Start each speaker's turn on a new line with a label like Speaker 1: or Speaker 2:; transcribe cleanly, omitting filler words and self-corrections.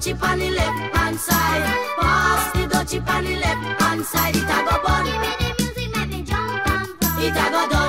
Speaker 1: chip on the left hand side. Pass the chip on the left hand side. It a go bun.
Speaker 2: Give me the music, make me jump and prance.
Speaker 1: It a go done.